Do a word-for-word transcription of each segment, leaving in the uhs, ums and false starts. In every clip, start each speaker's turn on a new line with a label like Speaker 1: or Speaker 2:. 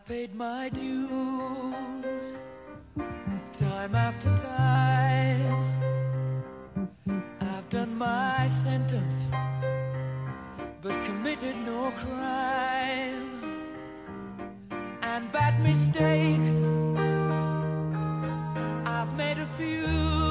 Speaker 1: paid my dues time after time. I've done my sentence but committed no crime. And bad mistakes, I've made a few.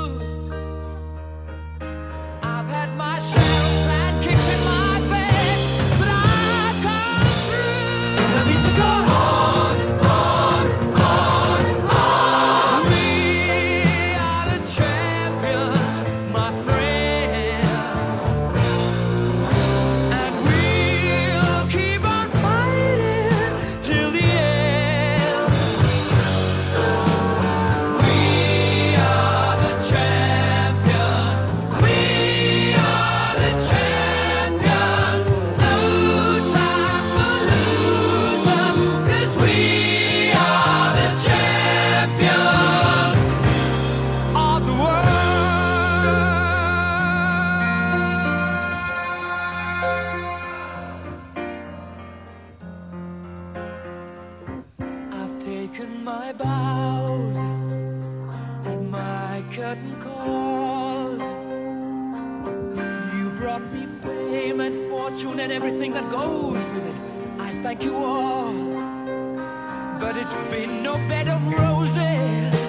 Speaker 1: I've had my shells and kicked in my face, but I've come through. I need to go on, on, on, on. We are the champions, my friends, and we'll keep on fighting till the end. We are the champions. We are the champions. No time for losers, 'cause we are the champions of the world. I've taken my bows and my curtain calls. You brought me fame and fortune and everything that goes with it. I thank you all, but it's been no bed of roses.